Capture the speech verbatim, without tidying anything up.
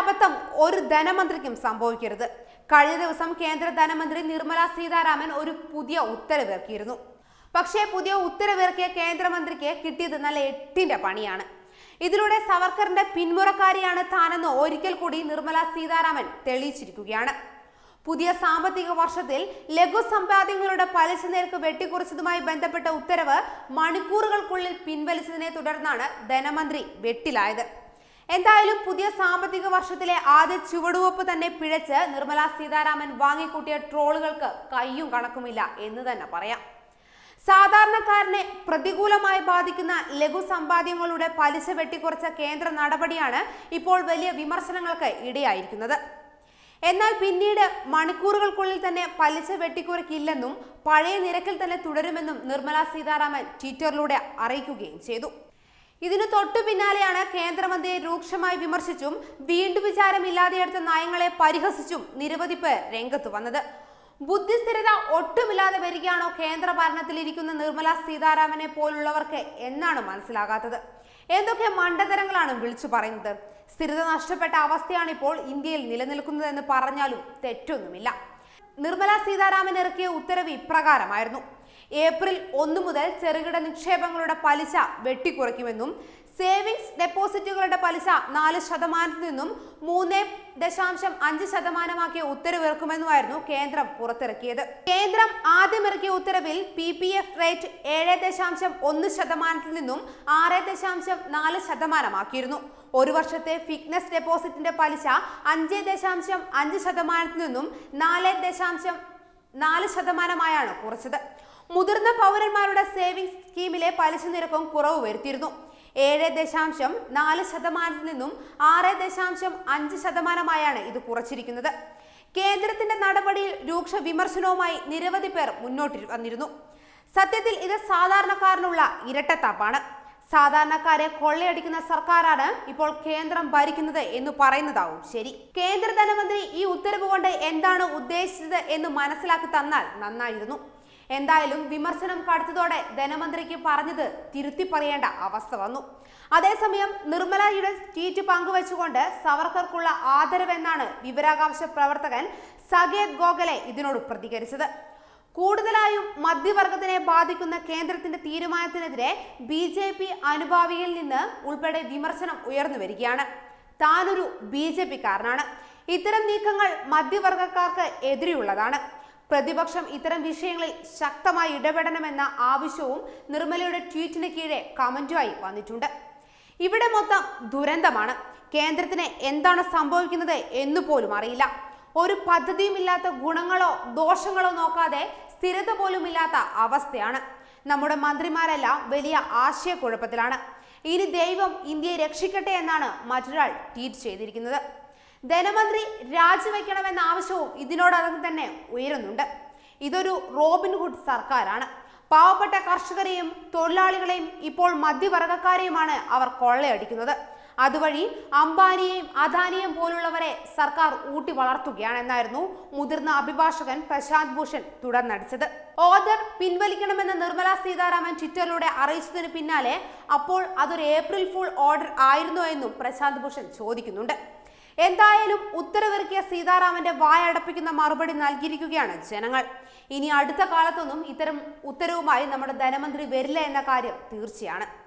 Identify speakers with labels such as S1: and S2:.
S1: അബദ്ധം ഒരു ധനമന്ത്രിക്കും സംഭവിക്കരുത്. കഴിഞ്ഞ ദിവസം കേന്ദ്ര ധനമന്ത്രി നിർമ്മല സീതാരാമൻ ഒരു പുതിയ ഉത്തരവിറക്കിയിരുന്നു. പക്ഷേ പുതിയ ഉത്തരവിറക്കിയ കേന്ദ്രമന്ത്രിക്ക് കിട്ടിയത് നല്ല എട്ടിന്റെ പണിയാണ്. ഇതിലൂടെ സവർക്കറിന്റെ പിന്മുറക്കാരിയാണ് താനെന്ന് ഒരിക്കൽ കൂടി നിർമ്മല സീതാരാമൻ തെളിയിച്ചിരിക്കുകയാണ്. പുതിയ സാമ്പത്തിക വർഷത്തിൽ ലഘു സമ്പാദ്യങ്ങളുടെ പലിശ നിരക്ക് വെട്ടിക്കുറച്ചതുമായി ബന്ധപ്പെട്ട ഉത്തരവ് മണിക്കൂറുകൾക്കുള്ളിൽ പിൻവലിച്ചതിനെ തുടർന്നാണ് ധനമന്ത്രി വെട്ടിലായത്. എന്തായാലും പുതിയ സാമ്പത്തിക വർഷത്തിലെ ആദ്യ ചുവടുവെപ്പ് തന്നെ പിഴച്ച് നിർമ്മല സീതാരാമൻ വാങ്ങിക്കൂട്ടിയ ട്രോളുകൾക്ക് കയ്യും കണക്കുമില്ല എന്ന് തന്നെ പറയാം. സാധാരണക്കാരനെ പ്രതികൂലമായി ബാധിക്കുന്ന ലഘു സമ്പാദ്യങ്ങളുടെ പലിശ വെട്ടിക്കുറച്ച കേന്ദ്ര നടപടിയാണ് ഇപ്പോൾ വലിയ വിമർശനങ്ങൾക്ക് ഇടയായിരിക്കുന്നത്. എന്നാൽ പിന്നീട് മണിക്കൂറുകൾക്കുള്ളിൽ തന്നെ പലിശ വെട്ടിക്കുറയ്ക്കില്ലെന്നും പഴയ നിരക്കിൽ തന്നെ തുടരുമെന്നും നിർമ്മല സീതാരാമൻ ട്വിറ്ററിലൂടെ അറിയിക്കുകയും ചെയ്തു. ഇതിനു തൊട്ടു പിന്നാലെയാണ് കേന്ദ്രമന്ത്രിയെ രൂക്ഷമായി വിമർശിച്ചും വീണ്ടും വിചാരമില്ലാതെയെടുത്ത നയങ്ങളെ പരിഹസിച്ചും നിരവധി പേർ രംഗത്ത് വന്നത്. ബുദ്ധിസ്ഥിരത ഒട്ടുമില്ലാതെ വരികയാണോ കേന്ദ്ര ഭരണത്തിലിരിക്കുന്ന നിർമ്മല സീതാരാമനെ പോലുള്ളവർക്ക് എന്നാണ് മനസ്സിലാകാത്തത്. എന്തൊക്കെ മണ്ടതരങ്ങളാണ് വിളിച്ചു പറയുന്നത്. സ്ഥിരത നഷ്ടപ്പെട്ട അവസ്ഥയാണ് ഇപ്പോൾ ഇന്ത്യയിൽ നിലനിൽക്കുന്നതെന്ന് പറഞ്ഞാലും തെറ്റൊന്നുമില്ല. നിർമ്മല സീതാരാമൻ ഇറക്കിയ ഉത്തരവ് ഇപ്രകാരമായിരുന്നു: ഏപ്രിൽ ഒന്ന് മുതൽ ചെറുകിട നിക്ഷേപങ്ങളുടെ പലിശ വെട്ടിക്കുറയ്ക്കുമെന്നും സേവിങ്സ് ഡെപ്പോസിറ്റുകളുടെ പലിശ നാല് ശതമാനത്തിൽ നിന്നും മൂന്ന് ദശാംശം അഞ്ച് ശതമാനമാക്കിയ ഉത്തരവിറക്കുമെന്നുമായിരുന്നു കേന്ദ്രം പുറത്തിറക്കിയത്. കേന്ദ്രം ആദ്യം ഇറക്കിയ ഉത്തരവിൽ പി പി എഫ് റേറ്റ് ഏഴ് ദശാംശം ഒന്ന് ശതമാനത്തിൽ നിന്നും ആറ് ദശാംശം നാല് ശതമാനമാക്കിയിരുന്നു. ഒരു വർഷത്തെ ഫിക്സഡ് ഡെപ്പോസിറ്റിന്റെ പലിശ അഞ്ച് ദശാംശം അഞ്ച് ശതമാനത്തിൽ നിന്നും നാല് ദശാംശം നാല് ശതമാനമായാണ് കുറച്ചത്. മുതിർന്ന പൗരന്മാരുടെ സേവിങ്സ് സ്കീമിലെ പലിശ നിരക്കും കുറവ് വരുത്തിയിരുന്നു. ഏഴ് ദശാംശം നാല് ശതമാനത്തിൽ നിന്നും ആറ് ദശാംശം അഞ്ച് ശതമാനമായാണ് ഇത് കുറച്ചിരിക്കുന്നത്. കേന്ദ്രത്തിന്റെ നടപടിയിൽ രൂക്ഷ വിമർശനവുമായി നിരവധി പേർ മുന്നോട്ട് വന്നിരുന്നു. സത്യത്തിൽ ഇത് സാധാരണക്കാരനുള്ള ഇരട്ടത്താപ്പാണ്. സാധാരണക്കാരെ കൊള്ളയടിക്കുന്ന സർക്കാരാണ് ഇപ്പോൾ കേന്ദ്രം ഭരിക്കുന്നത് എന്ന് പറയുന്നതാവും ശരി. കേന്ദ്ര ധനമന്ത്രി ഈ ഉത്തരവ് കൊണ്ട് എന്താണ് ഉദ്ദേശിച്ചത് എന്ന് മനസ്സിലാക്കി തന്നാൽ നന്നായിരുന്നു. എന്തായാലും വിമർശനം കടുത്തതോടെ ധനമന്ത്രിക്ക് പറഞ്ഞത് തിരുത്തി പറയേണ്ട അവസ്ഥ വന്നു. അതേസമയം നിർമ്മലയുടെ ട്വീറ്റ് പങ്കുവച്ചുകൊണ്ട് സവർക്കർക്കുള്ള ആദരവെന്നാണ് വിവരാവകാശ പ്രവർത്തകൻ സകേത് ഗോഖലെ ഇതിനോട് പ്രതികരിച്ചത്. കൂടുതലായും മധ്യവർഗത്തിനെ ബാധിക്കുന്ന കേന്ദ്രത്തിന്റെ തീരുമാനത്തിനെതിരെ ബി ജെ പി അനുഭാവിയിൽ നിന്ന് ഉൾപ്പെടെ വിമർശനം ഉയർന്നു വരികയാണ്. താനൊരു ബി ജെ പിക്കാരനാണ്. ഇത്തരം നീക്കങ്ങൾ മധ്യവർഗക്കാർക്ക് എതിരെയുള്ളതാണ്. പ്രതിപക്ഷം ഇത്തരം വിഷയങ്ങളിൽ ശക്തമായി ഇടപെടണമെന്ന ആവശ്യവും നിർമ്മലയുടെ ട്വീറ്റിന് കീഴെ കമന്റുമായി വന്നിട്ടുണ്ട്. ഇവിടെ മൊത്തം ദുരന്തമാണ്. കേന്ദ്രത്തിന് എന്താണ് സംഭവിക്കുന്നത് എന്ന് പോലും അറിയില്ല. ഒരു പദ്ധതിയുമില്ലാത്ത ഗുണങ്ങളോ ദോഷങ്ങളോ നോക്കാതെ സ്ഥിരത പോലും ഇല്ലാത്ത അവസ്ഥയാണ്. നമ്മുടെ മന്ത്രിമാരെല്ലാം വലിയ ആശയക്കുഴപ്പത്തിലാണ്. ഇനി ദൈവം ഇന്ത്യയെ രക്ഷിക്കട്ടെ എന്നാണ് മറ്റൊരാൾ ട്വീറ്റ് ചെയ്തിരിക്കുന്നത്. ധനമന്ത്രി രാജിവെക്കണമെന്ന ആവശ്യവും ഇതിനോടകം തന്നെ ഉയരുന്നുണ്ട്. ഇതൊരു റോബിൻഹുഡ് സർക്കാരാണ്. പാവപ്പെട്ട കർഷകരെയും തൊഴിലാളികളെയും ഇപ്പോൾ മധ്യവർഗക്കാരെയുമാണ് അവർ കൊള്ളയടിക്കുന്നത്. അതുവഴി അംബാനിയെയും അദാനിയെയും പോലുള്ളവരെ സർക്കാർ ഊട്ടി വളർത്തുകയാണെന്നായിരുന്നു മുതിർന്ന അഭിഭാഷകൻ പ്രശാന്ത് ഭൂഷൺ തുടർന്നടിച്ചത്. ഓർഡർ പിൻവലിക്കണമെന്ന് നിർമ്മല സീതാരാമൻ ട്വിറ്ററിലൂടെ അറിയിച്ചതിന് പിന്നാലെ അപ്പോൾ അതൊരു ഏപ്രിൽ ഫുൾ ഓർഡർ ആയിരുന്നോ എന്നും പ്രശാന്ത് ഭൂഷൺ ചോദിക്കുന്നുണ്ട്. എന്തായാലും ഉത്തരവിറക്കിയ സീതാരാമന്റെ വായടപ്പിക്കുന്ന മറുപടി നൽകിയിരിക്കുകയാണ് ജനങ്ങൾ. ഇനി അടുത്ത കാലത്തൊന്നും ഇത്തരം ഉത്തരവുമായി നമ്മുടെ ധനമന്ത്രി വരില്ല എന്ന കാര്യം തീർച്ചയാണ്.